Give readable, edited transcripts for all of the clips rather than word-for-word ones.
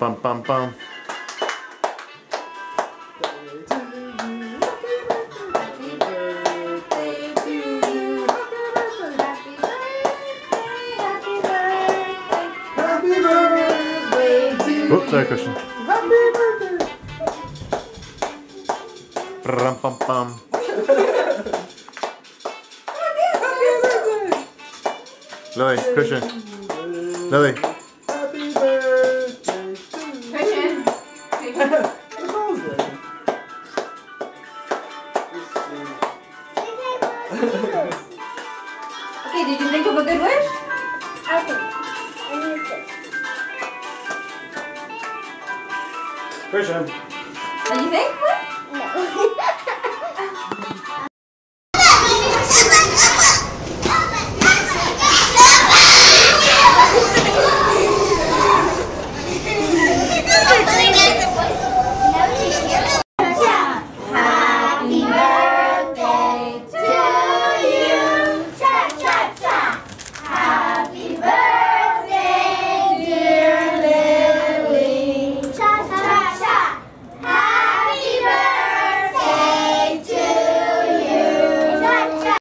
bum bum bum. Oops, sorry, Christian. Bum bum bum. Lily, Christian. Lily. Happy birthday. Christian. Okay, did you think of a good wish? Okay. Christian. What do you think? No. Happy birthday to you. Cha cha cha. Happy birthday, dear Lily. Cha cha cha. Happy birthday to you. Cha cha.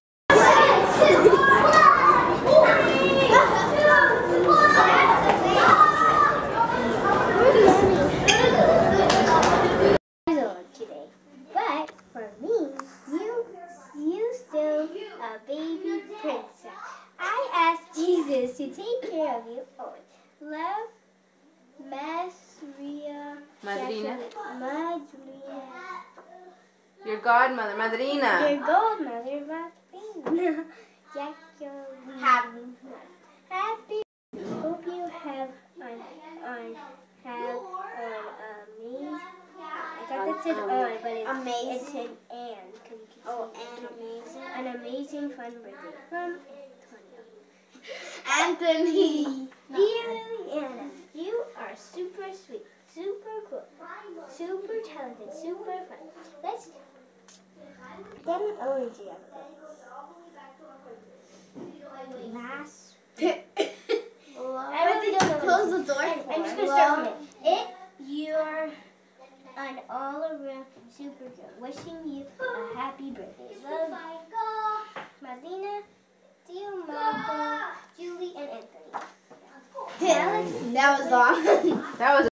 Today, but for me, you still a baby princess. I asked Jesus to take care of you always. Love, Madrina. Madrina. Your godmother, Madrina. Your godmother, Madrina. Jacqueline. Happy. Hope you have an amazing. I thought that said on, but it's amazing. It's an and. Oh, and amazing. An amazing fun birthday from Anthony. Dear Liliana, you are super sweet, super cool, super talented, super fun. Let's get an emoji of it. Last. I really don't know. Close the door. I'm just going to start from it. You're an all-around super girl. Wishing you a happy birthday. Love, Madina, dear Marco, Julie, and Anthony. That was long. That was